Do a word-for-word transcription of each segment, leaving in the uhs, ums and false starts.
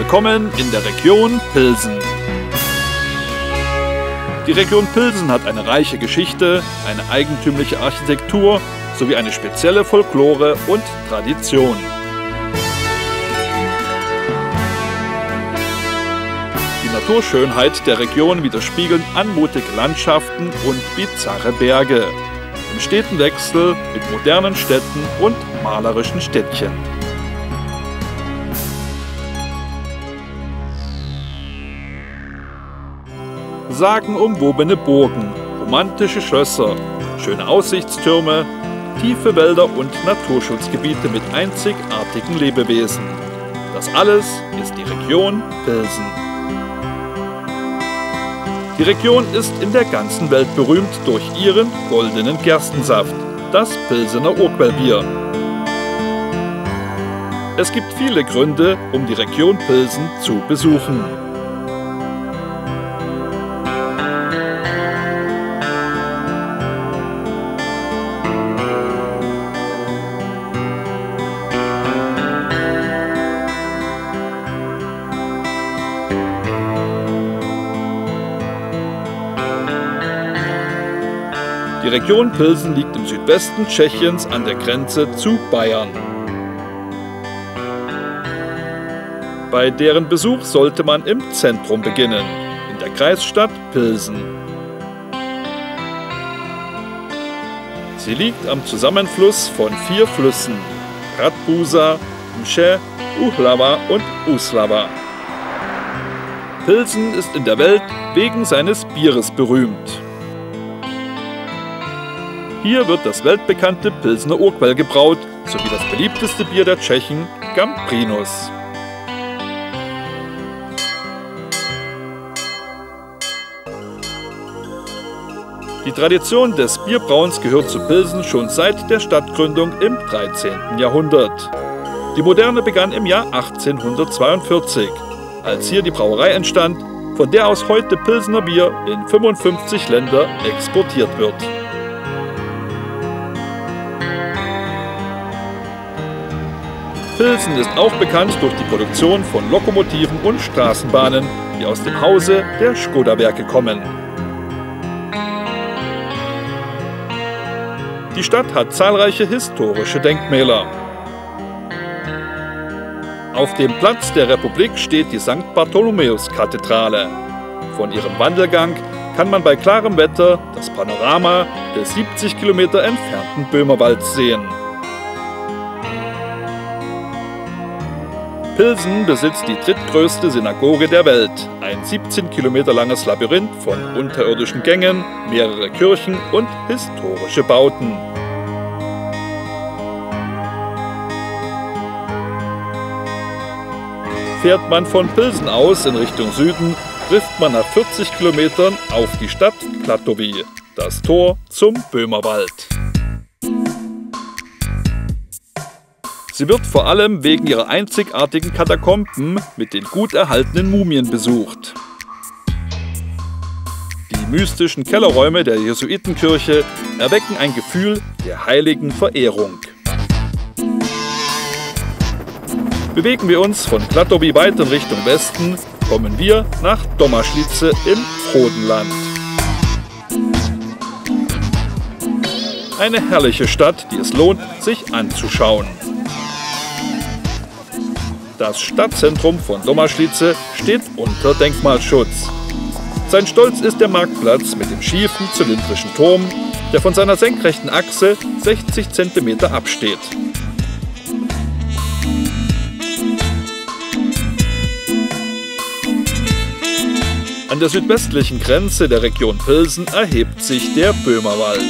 Willkommen in der Region Pilsen. Die Region Pilsen hat eine reiche Geschichte, eine eigentümliche Architektur sowie eine spezielle Folklore und Tradition. Die Naturschönheit der Region widerspiegeln anmutige Landschaften und bizarre Berge, im steten Wechsel mit modernen Städten und malerischen Städtchen. Sagenumwobene Burgen, romantische Schlösser, schöne Aussichtstürme, tiefe Wälder und Naturschutzgebiete mit einzigartigen Lebewesen. Das alles ist die Region Pilsen. Die Region ist in der ganzen Welt berühmt durch ihren goldenen Gerstensaft, das Pilsener Urquellbier. Es gibt viele Gründe, um die Region Pilsen zu besuchen. Die Region Pilsen liegt im Südwesten Tschechiens an der Grenze zu Bayern. Bei deren Besuch sollte man im Zentrum beginnen, in der Kreisstadt Pilsen. Sie liegt am Zusammenfluss von vier Flüssen: Radbusa, Mše, Uhlava und Úslava. Pilsen ist in der Welt wegen seines Bieres berühmt. Hier wird das weltbekannte Pilsener Urquell gebraut, sowie das beliebteste Bier der Tschechen, Gamprinus. Die Tradition des Bierbrauens gehört zu Pilsen schon seit der Stadtgründung im dreizehnten Jahrhundert. Die Moderne begann im Jahr achtzehnhundertzweiundvierzig, als hier die Brauerei entstand, von der aus heute Pilsener Bier in fünfundfünfzig Länder exportiert wird. Pilsen ist auch bekannt durch die Produktion von Lokomotiven und Straßenbahnen, die aus dem Hause der Škoda-Werke kommen. Die Stadt hat zahlreiche historische Denkmäler. Auf dem Platz der Republik steht die Sankt Bartholomäus-Kathedrale. Von ihrem Wandelgang kann man bei klarem Wetter das Panorama des siebzig Kilometer entfernten Böhmerwalds sehen. Pilsen besitzt die drittgrößte Synagoge der Welt, ein siebzehn Kilometer langes Labyrinth von unterirdischen Gängen, mehrere Kirchen und historische Bauten. Fährt man von Pilsen aus in Richtung Süden, trifft man nach vierzig Kilometern auf die Stadt Klatovy, das Tor zum Böhmerwald. Sie wird vor allem wegen ihrer einzigartigen Katakomben mit den gut erhaltenen Mumien besucht. Die mystischen Kellerräume der Jesuitenkirche erwecken ein Gefühl der heiligen Verehrung. Bewegen wir uns von Klatovy weiter in Richtung Westen, kommen wir nach Domažlice im Frodenland. Eine herrliche Stadt, die es lohnt, sich anzuschauen. Das Stadtzentrum von Domažlice steht unter Denkmalschutz. Sein Stolz ist der Marktplatz mit dem schiefen, zylindrischen Turm, der von seiner senkrechten Achse sechzig Zentimeter absteht. An der südwestlichen Grenze der Region Pilsen erhebt sich der Böhmerwald.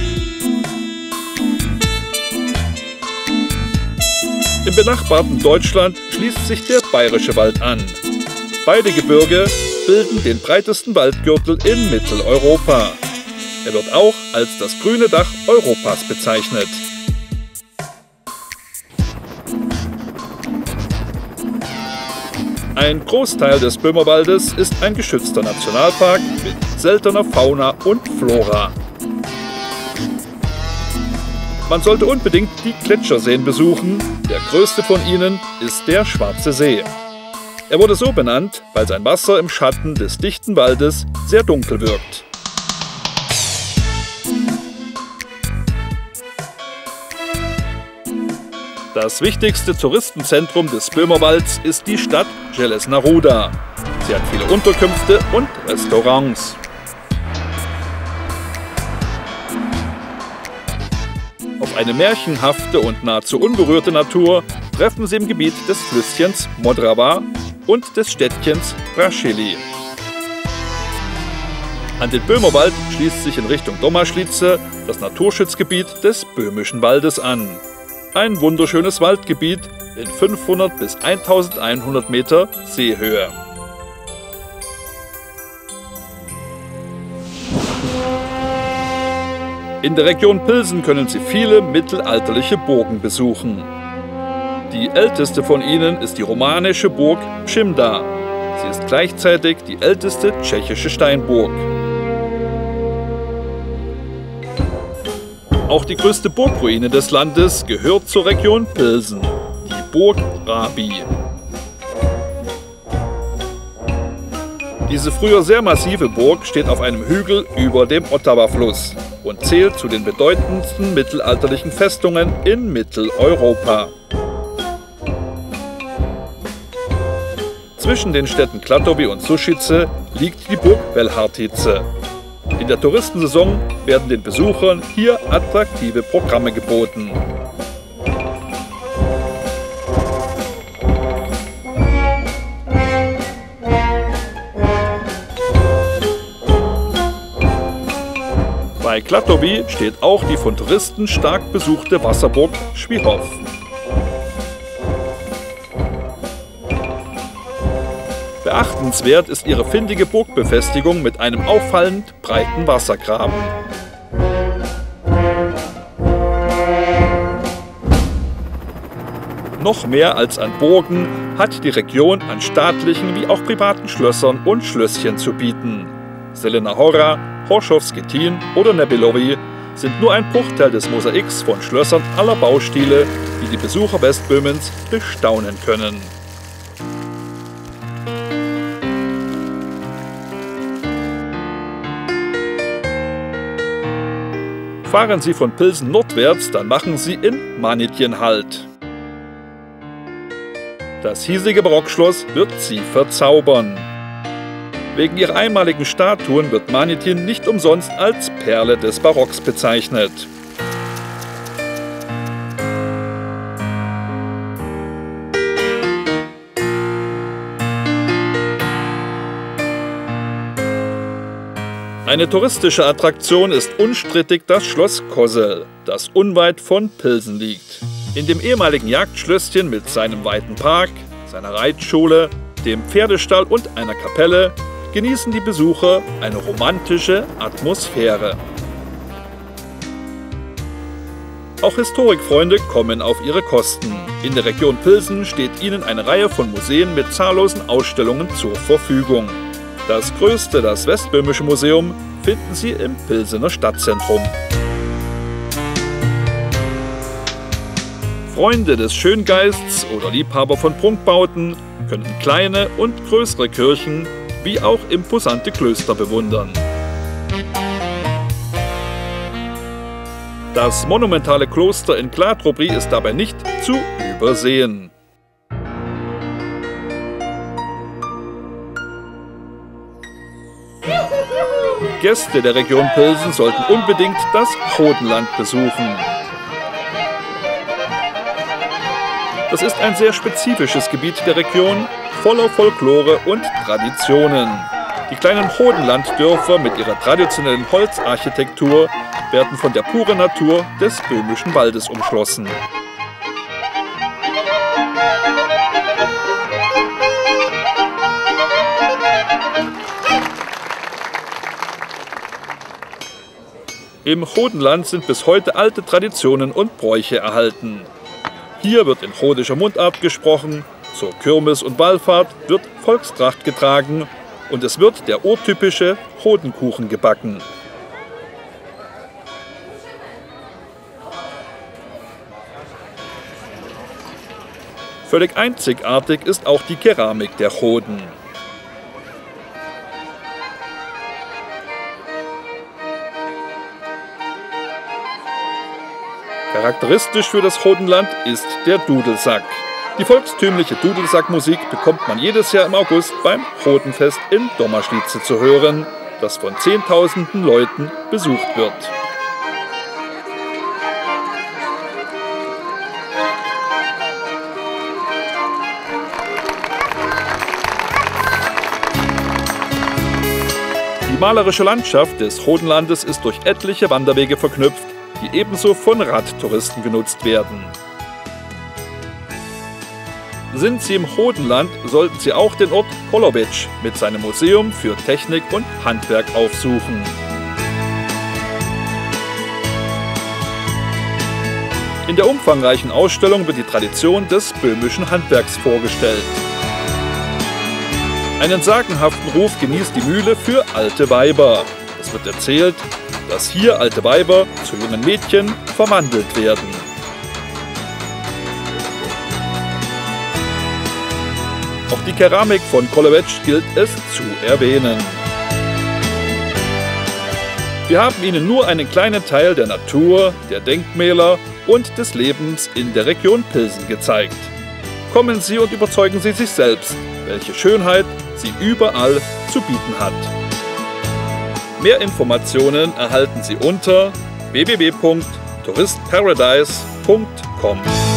Im benachbarten Deutschland schließt sich der Bayerische Wald an. Beide Gebirge bilden den breitesten Waldgürtel in Mitteleuropa. Er wird auch als das grüne Dach Europas bezeichnet. Ein Großteil des Böhmerwaldes ist ein geschützter Nationalpark mit seltener Fauna und Flora. Man sollte unbedingt die Gletscherseen besuchen. Der größte von ihnen ist der Schwarze See. Er wurde so benannt, weil sein Wasser im Schatten des dichten Waldes sehr dunkel wirkt. Das wichtigste Touristenzentrum des Böhmerwalds ist die Stadt Železná. Sie hat viele Unterkünfte und Restaurants. Auf eine märchenhafte und nahezu unberührte Natur treffen Sie im Gebiet des Flüsschens Modrava und des Städtchens Brasília. An den Böhmerwald schließt sich in Richtung Domažlice das Naturschutzgebiet des Böhmischen Waldes an. Ein wunderschönes Waldgebiet in fünfhundert bis eintausendeinhundert Meter Seehöhe. In der Region Pilsen können Sie viele mittelalterliche Burgen besuchen. Die älteste von ihnen ist die romanische Burg Přimda. Sie ist gleichzeitig die älteste tschechische Steinburg. Auch die größte Burgruine des Landes gehört zur Region Pilsen, die Burg Rábí. Diese früher sehr massive Burg steht auf einem Hügel über dem Ottava-Fluss und zählt zu den bedeutendsten mittelalterlichen Festungen in Mitteleuropa. Zwischen den Städten Klatovy und Sušice liegt die Burg Belhartice. In der Touristensaison werden den Besuchern hier attraktive Programme geboten. Bei Klatovy steht auch die von Touristen stark besuchte Wasserburg Švihov. Beachtenswert ist ihre findige Burgbefestigung mit einem auffallend breiten Wassergraben. Noch mehr als an Burgen hat die Region an staatlichen wie auch privaten Schlössern und Schlösschen zu bieten. Zelená Hora, Hrošovský Týn oder Nebilovy sind nur ein Bruchteil des Mosaiks von Schlössern aller Baustile, die die Besucher Westböhmens bestaunen können. Fahren Sie von Pilsen nordwärts, dann machen Sie in Manitjen Halt. Das hiesige Barockschloss wird Sie verzaubern. Wegen ihrer einmaligen Statuen wird Manitjen nicht umsonst als Perle des Barocks bezeichnet. Eine touristische Attraktion ist unstrittig das Schloss Kozel, das unweit von Pilsen liegt. In dem ehemaligen Jagdschlösschen mit seinem weiten Park, seiner Reitschule, dem Pferdestall und einer Kapelle genießen die Besucher eine romantische Atmosphäre. Auch Historikfreunde kommen auf ihre Kosten. In der Region Pilsen steht ihnen eine Reihe von Museen mit zahllosen Ausstellungen zur Verfügung. Das größte, das Westböhmische Museum, finden Sie im Pilsener Stadtzentrum. Freunde des Schöngeists oder Liebhaber von Prunkbauten können kleine und größere Kirchen wie auch imposante Klöster bewundern. Das monumentale Kloster in Kladruby ist dabei nicht zu übersehen. Gäste der Region Pilsen sollten unbedingt das Hodenland besuchen. Das ist ein sehr spezifisches Gebiet der Region, voller Folklore und Traditionen. Die kleinen Hodenlanddörfer mit ihrer traditionellen Holzarchitektur werden von der puren Natur des Böhmischen Waldes umschlossen. Im Hodenland sind bis heute alte Traditionen und Bräuche erhalten. Hier wird in chodischer Mundart gesprochen, zur Kirmes und Wallfahrt wird Volkstracht getragen und es wird der urtypische Hodenkuchen gebacken. Völlig einzigartig ist auch die Keramik der Choden. Charakteristisch für das Chodenland ist der Dudelsack. Die volkstümliche Dudelsackmusik bekommt man jedes Jahr im August beim Chodenfest in Dommerschlitze zu hören, das von Zehntausenden Leuten besucht wird. Die malerische Landschaft des Chodenlandes ist durch etliche Wanderwege verknüpft, die ebenso von Radtouristen genutzt werden. Sind Sie im Chodenland, sollten Sie auch den Ort Kolobec mit seinem Museum für Technik und Handwerk aufsuchen. In der umfangreichen Ausstellung wird die Tradition des böhmischen Handwerks vorgestellt. Einen sagenhaften Ruf genießt die Mühle für alte Weiber. Es wird erzählt, dass hier alte Weiber zu jungen Mädchen verwandelt werden. Auch die Keramik von Kolobec gilt es zu erwähnen. Wir haben Ihnen nur einen kleinen Teil der Natur, der Denkmäler und des Lebens in der Region Pilsen gezeigt. Kommen Sie und überzeugen Sie sich selbst, welche Schönheit sie überall zu bieten hat. Mehr Informationen erhalten Sie unter w w w punkt touristparadise punkt com.